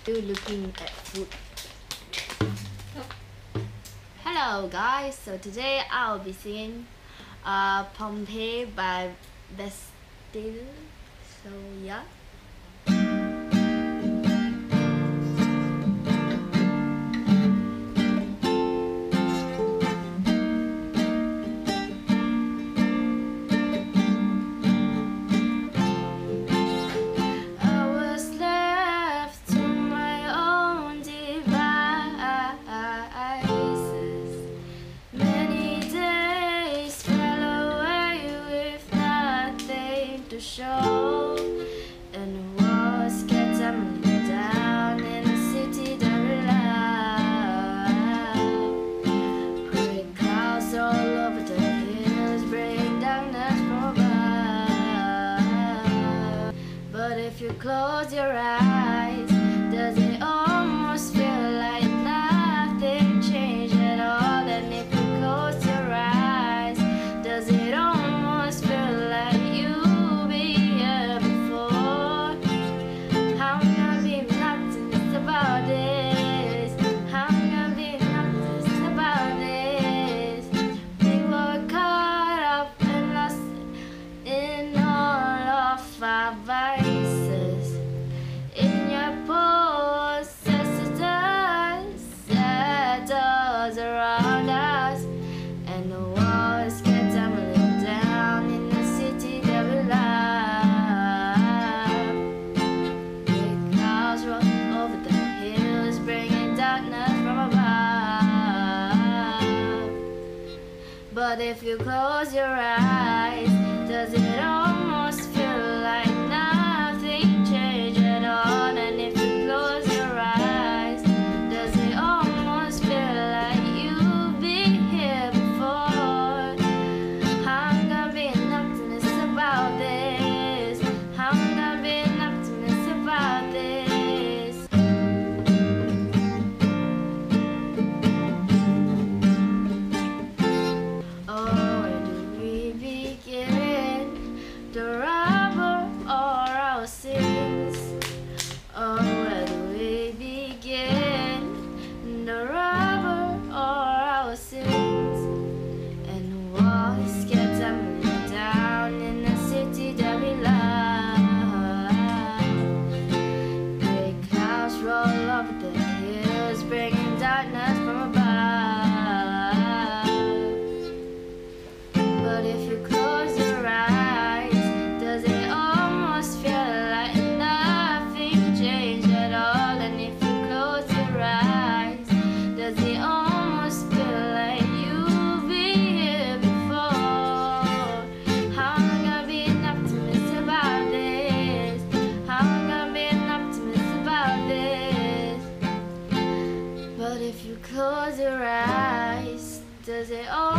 You looking at food. Hello guys, so today I'll be singing Pompeii by Bastille. So yeah. Show and the walls get tumbling down in a city that we love. Great clouds all over the hills bring darkness from above. But if you close your eyes, does it almost feel like nothing changed at all? And if you close your eyes, does it almost feel like vices in your possessors, shadows around us, and the walls get tumbling down in the city that we love. Big clouds roll over the hills, bringing darkness from above. But if you close your eyes, does it almost feel like nothing changed at all? And if you close your eyes, does it almost feel like you've been here before? I'm gonna be an optimist about this. I'm gonna be an optimist about this. Oh, where do we begin? The rubber or our sins? Oh, where do we begin? The rubber or our sins? And the walls get tumbling down in the city that we love. Great clouds roll over the hills, bringing darkness from above. But if you close your eyes, does it almost feel like nothing changed at all? And if you close your eyes, does it almost feel like you've been here before? I'm gonna be an optimist about this. I'm gonna be an optimist about this. But if you close your eyes, does it all